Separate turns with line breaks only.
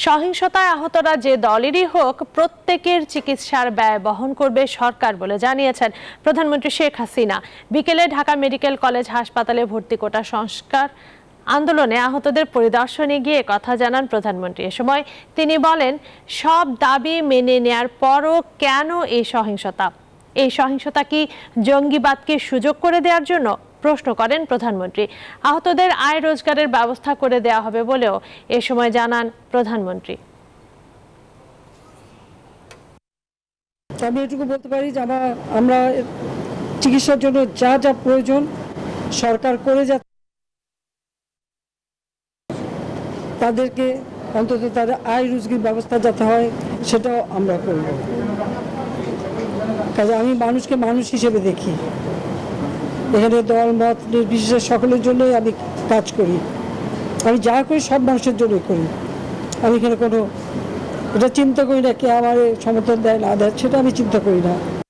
সহিংসতায় আহতরা যে দলেরই হোক প্রত্যেকের চিকিৎসার ব্যয় বহন করবে সরকার বলে জানিয়েছেন প্রধানমন্ত্রী শেখ হাসিনা। বিকেলে ঢাকা মেডিকেল কলেজ হাসপাতালে ভর্তি কোটা সংস্কার আন্দোলনে আহতদের পরিদর্শনে গিয়ে কথা জানান প্রধানমন্ত্রী। এ সময় তিনি বলেন, সব দাবি মেনে নেয়ার পরও কেন এই সহিংসতা কি জঙ্গিবাদকে সুযোগ করে দেওয়ার জন্য? প্রশ্ন করেন প্রধানমন্ত্রী। আহতদের আয় রোজগারের ব্যবস্থা করে দেওয়া হবে বলেও এ সময় জানান প্রধানমন্ত্রী।
আমি এটুকু বলতে পারি যে আমরা চিকিৎসার জন্য যা যা প্রয়োজন সরকার করে যাচ্ছে, তাদেরকে অন্তত তাদের আয় রোজগারের ব্যবস্থা যাতে হয় সেটাও আমরা করব। কাজে আমি মানুষকে মানুষ হিসেবে দেখি, এখানে দল মত নির্বিশেষে সকলের জন্যই আমি কাজ করি। আমি যা করি সব মানুষের জন্যই করি। আমি এখানে কোনো এটা চিন্তা করি না কে আমার সমর্থন দেয় না দেয়, সেটা আমি চিন্তা করি না।